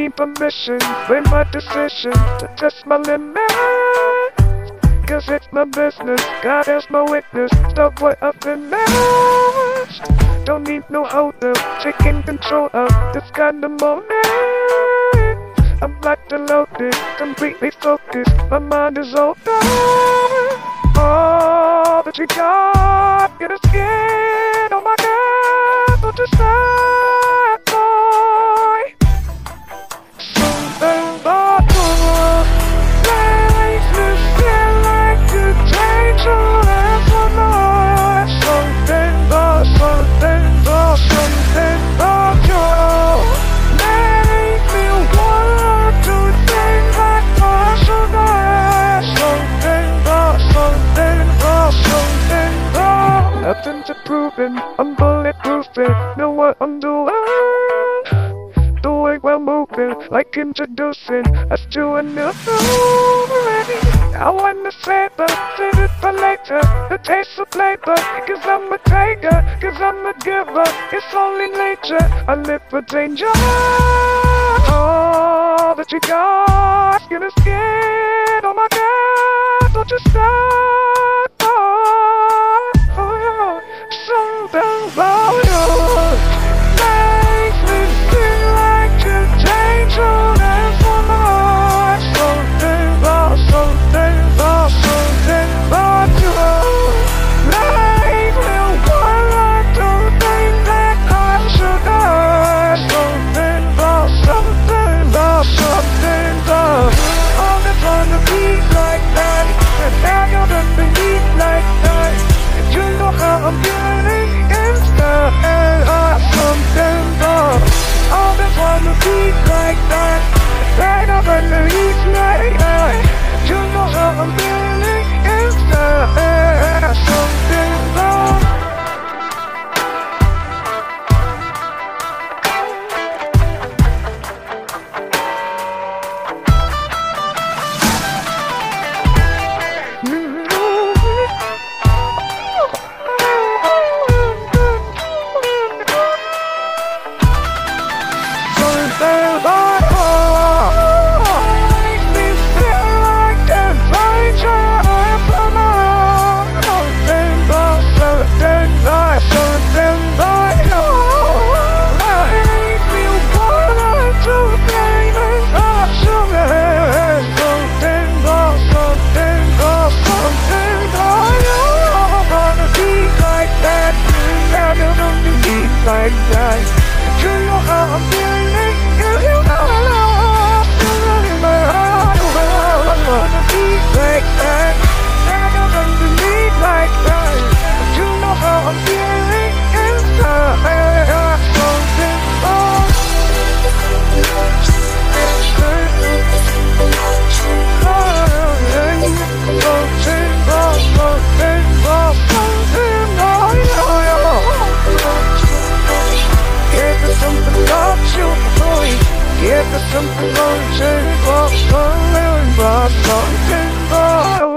need permission, weigh my decision to test my limits. Cause it's my business, God is my witness, stop what I've finished. Don't need no holder, taking control of this kind of moment. I'm locked and loaded, completely focused, my mind is open. All that you got, get a skin, oh my God, don't you stop, boy. Something about you makes me feel like you change your life for more. Something about you make me want to think like personal. Something about nothing to proving, I'm bulletproofing, know what I'm doing. The way we're moving, like introducing us to a new already. I wanna save it for later, the taste of flavor. Cause I'm a taker, cause I'm a giver, it's only nature, I live for danger. All that you got, skin to skin, oh my God, don't you stop, oh yeah. Something about you makes me feel like you change your life for more. Something about you make me want to think that I should die. Something about all that's on the beat like that, and now you're underneath like that. And you know how I'm feeling inside. Something about all that's on the beat like that, and now you're underneath like that. You know how I'm feeling inside. Something about like that. You know how I'm feeling, you know how I'm feeling my heart. I wanna be like that, and I'm underneath like that. You know how I'm feeling inside. Something about something about you, something about